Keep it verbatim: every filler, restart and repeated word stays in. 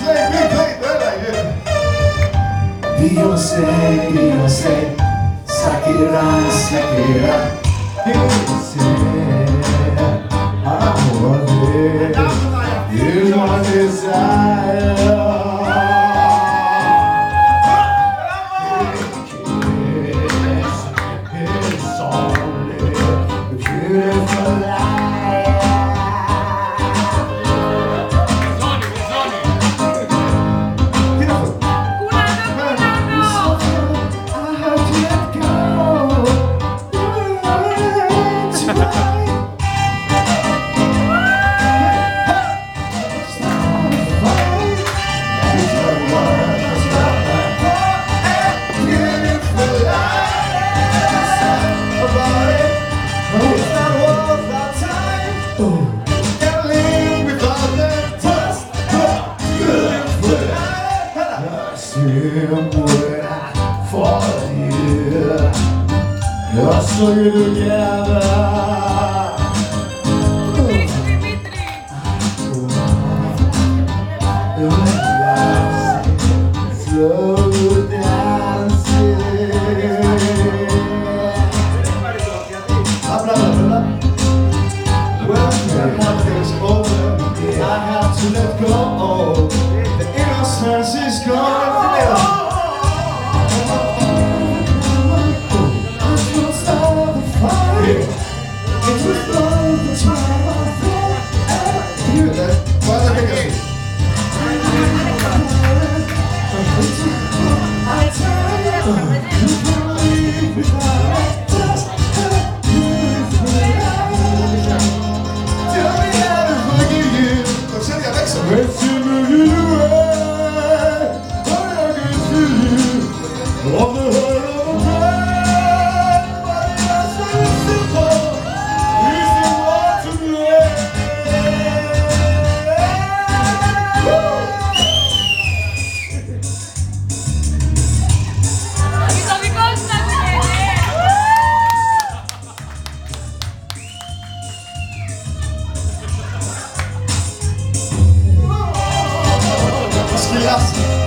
Beyoncé, Beyoncé, Shakira, Shakira, Beyoncé, amor, you're my desire. It's only a beautiful life. For you, you're so together. Slow dancing. Well, nothing's over. I have to let go. The innocence is gone. Yes.